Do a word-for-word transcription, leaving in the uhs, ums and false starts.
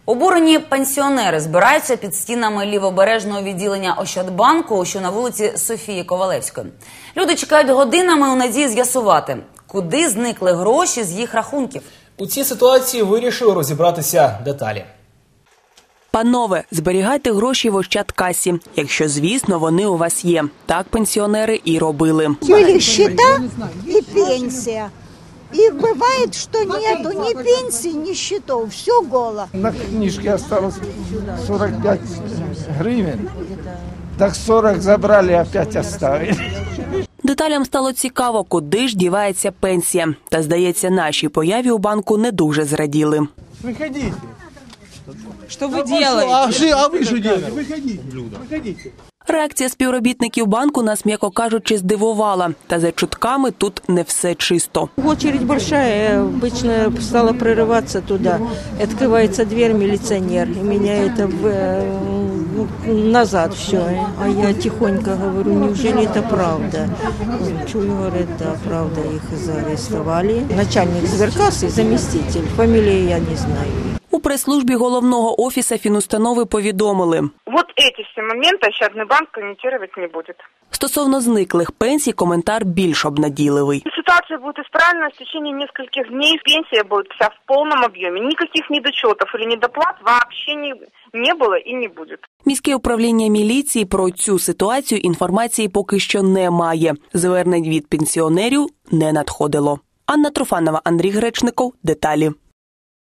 Обурені пенсіонери збираються під стінами лівобережного відділення Ощадбанку, що на вулиці Софії Ковалевської. Люди чекають годинами у надії з'ясувати, куди зникли гроші з їх рахунків. У цій ситуації вирішили розібратися деталі. Панове, зберігайте гроші в Ощадкасі, якщо, звісно, вони у вас є. Так пенсіонери і робили. Или счета и пенсия. И бывает, что нету ни пенсии, ни счетов, все голо. На книжке осталось сорок пять гривен, так сорок забрали, опять оставили. Деталям стало цікаво, куди ж дівається пенсія. Та, здається, нашій появі у банку не дуже зраділи. Выходите. Что вы делаете? А, а вы что делаете? Выходите, Люда. Выходите. Реакція співробітників банку нас, м'яко кажучи, здивувала. Та за чутками тут не все чисто. Очередь большая, я обычно стала прорываться туда. Открывается дверь, милиционер, и меня это в... назад все. А я тихонько говорю, неужели это правда? Чую, говорят, да, правда, их заарестовали. Начальник сберкассы, заместитель, фамилии я не знаю. У прес-службі головного офісу фінустанови повідомили. Вот эти все моменты Ощадный банк комментировать не будет. Стосовно зниклих пенсій коментар більш обнадійливий. Ситуация будет исправлена в течение нескольких дней. Пенсия будет вся в полном объеме. Никаких недочетов или недоплат вообще не, не было и не будет. Міське управління міліції про цю ситуацію інформації поки що не має. Звернень від пенсіонерів не надходило. Анна Труфанова, Андрій Гречников. Деталі.